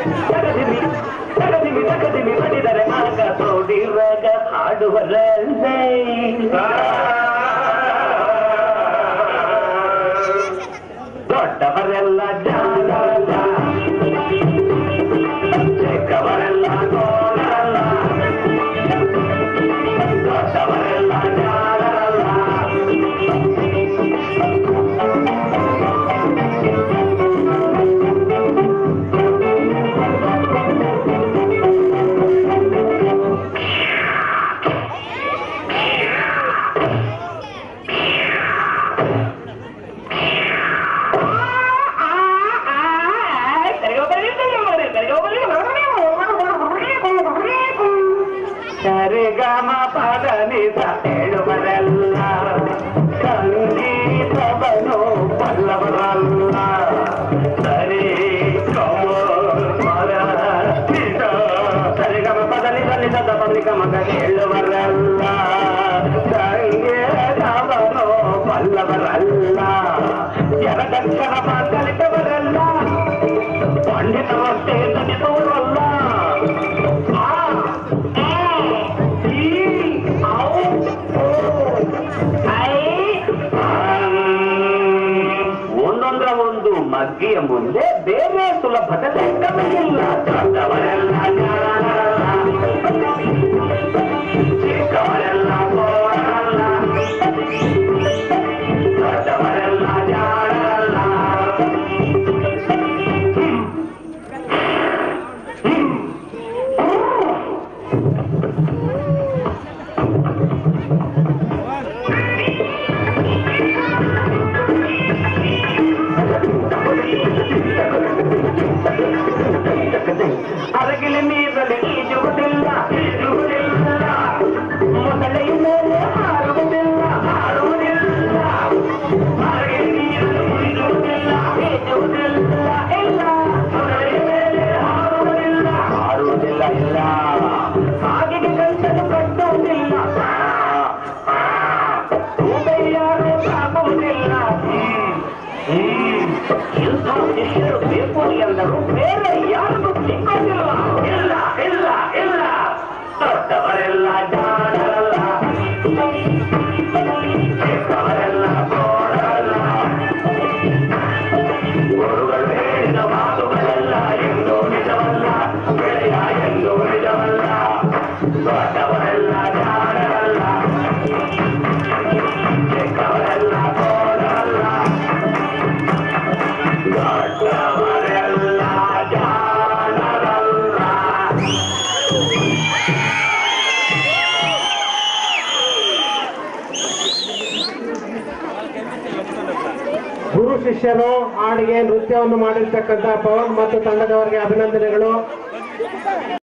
ತಗದಿಮಿ ಬಡಿದರೆ ಆಗ ತೋಡಿರಾಗ ಹಾಡುವರಲ್ಲೇ ದೊಡ್ಡವರೆಲ್ಲ ಜಾಲ ಚಿಕ್ಕವರೆಲ್ಲ ಗೋಳಲ್ಲ ದೊಡ್ಡವರೆಲ್ಲ ಜಾಲರಲ್ಲ ಸರಿಗಮ ಪದನಿಸ ಹೇಳುವರೆಲ್ಲ ಸಂಗೀತವನು ಬಲ್ಲವರಲ್ಲ ಸರಿ ಸರಿಗಮ ಪದನಿಸ ನಿಜದ ಪದಿಗಮಗ ಹೇಳುವರಲ್ಲ ಸಂಗೀತವನು ಬಲ್ಲವರಲ್ಲ ಎರಡಕ್ಷರ ಕಲಿತವರಲ್ಲ ಪಂಡಿತವಷ್ಟೇ ನುಡಿದವರಲ್ಲ ಮಗ್ಗಿಯ ಮುಂದೆ ಬೇರೆ ಸುಲಭದ ಲೆಕ್ಕವಿಲ್ಲ ದೊಡ್ಡವರೆಲ್ಲ ಚಿಕ್ಕವರೆಲ್ಲ ಗೋಳಲ್ಲ ದೊಡ್ಡವರೆಲ್ಲ ಜಾಡಲ್ಲ ಅರಗಿಲ ನೀರಲ್ಲಿ ಈಜುವುದಿಲ್ಲ ಮೊದಲೈ ಮೇಲೆ ಹಾರುವುದಿಲ್ಲ ಅರಗಿಲ ನೀರಲ್ಲಿ ಈಜುವುದಿಲ್ಲ ಇಲ್ಲ ಮೊದಲೈ ಮೇಲೆ ಹಾರುವುದಿಲ್ಲ ಇಲ್ಲ ಹಾಗೆ ಗಂಟಲು ಕಟ್ಟುವುದಿಲ್ಲ ಯಾರು ಸಾಗುವುದಿಲ್ಲ ಇಂಥ ಶಿಷ್ಯರು ಬೇಕು ಎಂದರು ಬೇರೆ ಯಾರಿಗೂ ಸಿಕ್ಕೋದಿಲ್ಲ ಇಲ್ಲ ಇಲ್ಲ ಇಲ್ಲ ದೊಡ್ಡವರೆಲ್ಲ ಜಾಡಲ್ಲ ಚಿಕ್ಕವರೆಲ್ಲ ಗೋಳಲ್ಲ ಗುರುಗಳು ಹೇಳಿದ ಮಾತುಗಳೆಲ್ಲ ಎಂದೂ ನಿಜವಲ್ಲ ಬೆಳೆಯ ಎಂದೂ ನಿಜವಲ್ಲ ದೊಡ್ಡವರೆಲ್ಲ ಜಾಡಲ್ಲ ಚಿಕ್ಕವರೆಲ್ಲ ಗೋಳಲ್ಲ ದೊಡ್ಡವರೆಲ್ಲ ಜಾಣರಲ್ಲ. ಗುರು ಶಿಷ್ಯರು ಹಾಡಿಗೆ ನೃತ್ಯವನ್ನು ಮಾಡಿರ್ತಕ್ಕಂಥ ಪವನ್ ಮತ್ತು ತಂಡದವರಿಗೆ ಅಭಿನಂದನೆಗಳು.